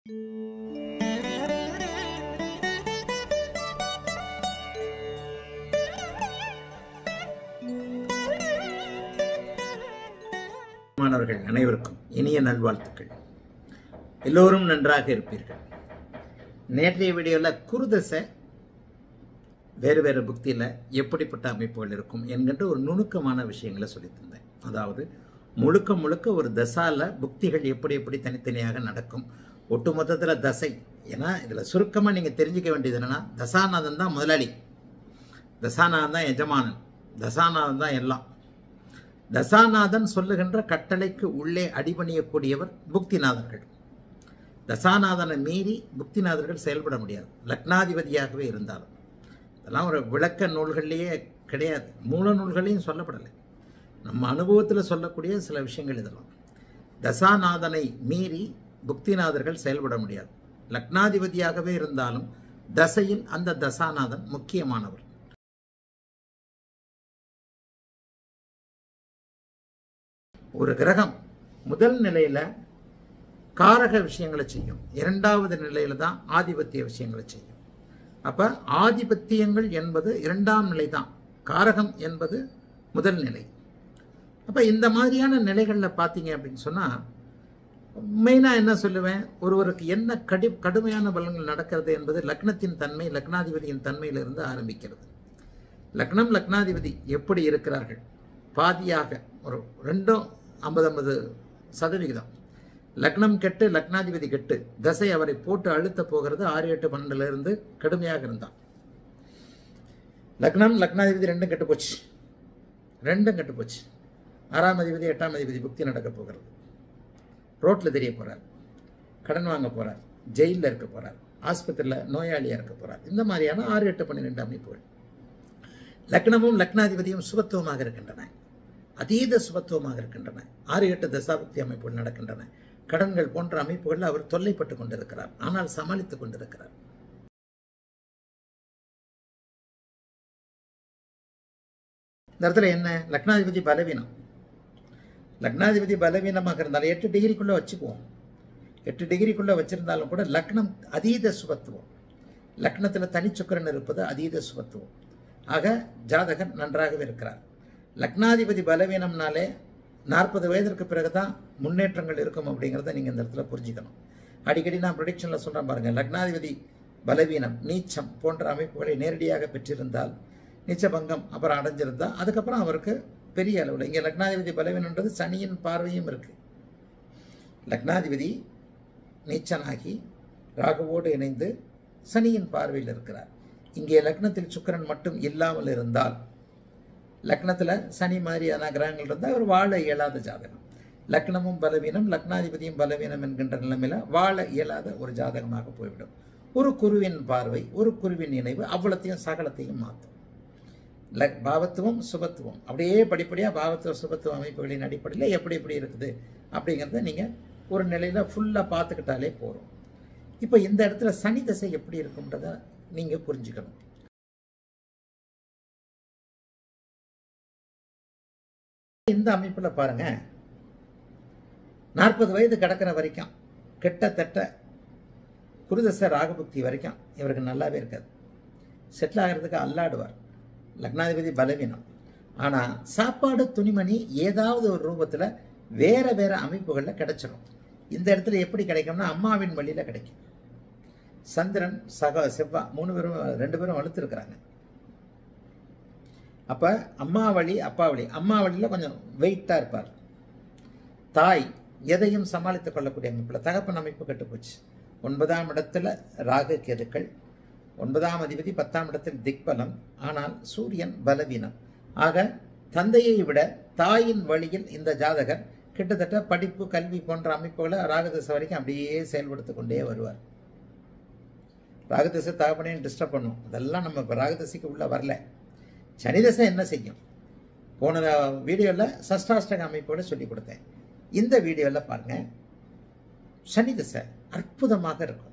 மாணவர்கள் அனைவருக்கும் இனிய நல்வாழ்த்துக்கள். எல்லோரும் நன்றாக இருப்பீர்கள். நேற்றைய வீடியோவில் குருதசை வேறு வேறு புக்தியில் எப்படிப்பட்ட அமைப்புகள் இருக்கும் என்கின்ற ஒரு நுணுக்கமான விஷயங்களை சொல்லி தந்தேன். அதாவது முழுக்க முழுக்க ஒரு தசால புக்திகள் எப்படி எப்படி தனித்தனியாக நடக்கும், ஒட்டுமொத்தத்தில் தசை. ஏன்னா இதில் சுருக்கமாக நீங்கள் தெரிஞ்சுக்க வேண்டியது என்னென்னா, தசாநாதன் தான் முதலாளி, தசாநாதன் தான் எஜமானன், தசாநாதன் தான் எல்லாம். தசாநாதன் சொல்லுகின்ற கட்டளைக்கு உள்ளே அடிபணியக்கூடியவர் புக்திநாதர்கள். தசாநாதனை மீறி புக்திநாதர்கள் செயல்பட முடியாது, லக்னாதிபதியாகவே இருந்தாலும். அதெல்லாம் ஒரு விளக்க நூல்கள்லேயே கிடையாது, மூல நூல்களையும் சொல்லப்படலை. நம்ம அனுபவத்தில் சொல்லக்கூடிய சில விஷயங்கள் இதெல்லாம். தசாநாதனை மீறி புக்திநாதர்கள் செயல்பட முடியாது. லக்னாதிபதியாகவே இருந்தாலும் தசையில் அந்த தசாநாதன் முக்கியமானவர். ஒரு கிரகம் முதல் நிலையில காரக விஷயங்களை செய்யும், இரண்டாவது நிலையில தான் ஆதிபத்திய விஷயங்களை செய்யும். அப்ப ஆதிபத்தியங்கள் என்பது இரண்டாம் நிலை தான், காரகம் என்பது முதல் நிலை. அப்ப இந்த மாதிரியான நிலைகளில் பார்த்தீங்க அப்படின்னு சொன்னா, மெயினாக என்ன சொல்லுவேன், ஒருவருக்கு என்ன கடுமையான பலன்கள் நடக்கிறது என்பது லக்னத்தின் தன்மை, லக்னாதிபதியின் தன்மையிலிருந்து ஆரம்பிக்கிறது. லக்னம் லக்னாதிபதி எப்படி இருக்கிறார்கள், பாதியாக ஒரு 2-50% லக்னம் கெட்டு லக்னாதிபதி கெட்டு தசை அவரை போட்டு அழுத்த போகிறது. 6, 8, 12 கடுமையாக இருந்தான். லக்னம் லக்னாதிபதி ரெண்டும் கெட்டு போச்சு. 6ஆம் அதிபதி 8ஆம் அதிபதி புக்தி நடக்க போகிறது. ரோட்டில் தெரிய போகிறார், கடன் வாங்க போகிறார், ஜெயிலில் இருக்க போகிறார், ஆஸ்பத்திரியில் நோயாளியாக இருக்க போகிறார். இந்த மாதிரியான 6, 8, 12 அமைப்புகள். லக்னமும் லக்னாதிபதியும் சுபத்துவமாக இருக்கின்றன, அதீத சுபத்துவமாக இருக்கின்றன. 6, 8 தசாபக்தி அமைப்புகள் நடக்கின்றன. கடன்கள் போன்ற அமைப்புகளில் அவர் தொல்லைப்பட்டு கொண்டிருக்கிறார், ஆனால் சமாளித்துக் கொண்டிருக்கிறார். இந்த இடத்துல என்ன, லக்னாதிபதி பலவீனம். லக்னாதிபதி பலவீனமாக இருந்தாலும் 8 டிகிரிக்குள்ள வச்சுக்குவோம். 8 டிகிரிக்குள்ள வச்சிருந்தாலும் கூட லக்னம் அதீத சுபத்துவம். லக்னத்தில் தனிச்சுக்கரன் இருப்பது அதீத சுபத்துவம். ஆக ஜாதகர் நன்றாகவே இருக்கிறார். லக்னாதிபதி பலவீனம்னாலே 40 வயதிற்கு பிறகுதான் முன்னேற்றங்கள் இருக்கும் அப்படிங்கிறத நீங்கள் இந்த இடத்துல புரிஞ்சுக்கணும். அடிக்கடி நான் ப்ரெடிக்ஷனில் சொல்கிறேன் பாருங்கள், லக்னாதிபதி பலவீனம், நீச்சம் போன்ற அமைப்புகளை நேரடியாக பெற்றிருந்தால், நீச்சபங்கம் அப்புறம் அடைஞ்சிருந்தால், அதுக்கப்புறம் அவருக்கு பெரிய அளவில். இங்கே லக்னாதிபதி பலவீனன்றது சனியின் பார்வையும் இருக்குது. லக்னாதிபதி நீச்சனாகி ராகுவோடு இணைந்து சனியின் பார்வையில் இருக்கிறார். இங்கே லக்னத்தில் சுக்கிரன் மட்டும் இல்லாமல் இருந்தால், லக்னத்தில் சனி மாதிரியான கிரகங்கள் இருந்தால் அவர் வாழ இயலாத ஜாதகம். லக்னமும் பலவீனம், லக்னாதிபதியும் பலவீனம் என்கின்ற நிலைமையில் வாழ இயலாத ஒரு ஜாதகமாக போய்விடும். ஒரு குருவின் பார்வை, ஒரு குருவின் இணைவு அவ்வளத்தையும் சகலத்தையும் மாற்றும். பாவத்துவம் சுபத்துவம் அப்படியே படிப்படியாக பாவத்துவ சுபத்துவ அமைப்புகளின் அடிப்படையில் எப்படி எப்படி இருக்குது அப்படிங்கிறத நீங்கள் ஒரு நிலையில் ஃபுல்லாக பார்த்துக்கிட்டாலே போகிறோம். இப்போ இந்த இடத்துல சனி தசை எப்படி இருக்குன்றத நீங்கள் புரிஞ்சுக்கணும். இந்த அமைப்பில் பாருங்க, 40 வயது கடக்கிற வரைக்கும் கிட்டத்தட்ட குருதசை ராகுபக்தி வரைக்கும் இவருக்கு நல்லாவே இருக்காது. செட்டில் ஆகிறதுக்கு அல்லாடுவார். லக்னாதிபதி பலவீனம். ஆனால் சாப்பாடு துணிமணி ஏதாவது ஒரு ரூபத்தில் வேற வேற அமைப்புகளில் கிடைச்சிடும். இந்த இடத்துல எப்படி கிடைக்கும்னா, அம்மாவின் வழியில் கிடைக்கும். சந்திரன் செவ்வாய் 2 பேரும் வலுத்திருக்கிறாங்க. அப்போ அம்மா வழி அப்பா வழி. அம்மா வழியில் கொஞ்சம் வெயிட்டாக இருப்பார். தாய் எதையும் சமாளித்துக் கொள்ளக்கூடிய அமைப்பில். தகப்பன் அமைப்பு கட்டுப்போச்சு. 9ஆம் இடத்துல ராகு கேதுக்கள், 9ஆம் அதிபதி 10ஆம் இடத்தில் திக்பலம். ஆனால் சூரியன் பலவீனம். ஆக தந்தையை விட தாயின் வழியில் இந்த ஜாதகர் கிட்டத்தட்ட படிப்பு கல்வி போன்ற அமைப்புகளை ராகுதிசை வரைக்கும் அப்படியே செயல்படுத்திக் கொண்டே வருவார். ராகுதிசை தகப்பனையும் டிஸ்டர்ப் பண்ணும். அதெல்லாம் நம்ம இப்போ ராகுதிசைக்கு உள்ள வரல. சனிதசை என்ன செய்யும், போன வீடியோவில் சஷ்டாஷ்டக அமைப்போடு சொல்லி கொடுத்தேன். இந்த வீடியோவில் பாருங்க, சனிதசை அற்புதமாக இருக்கும்.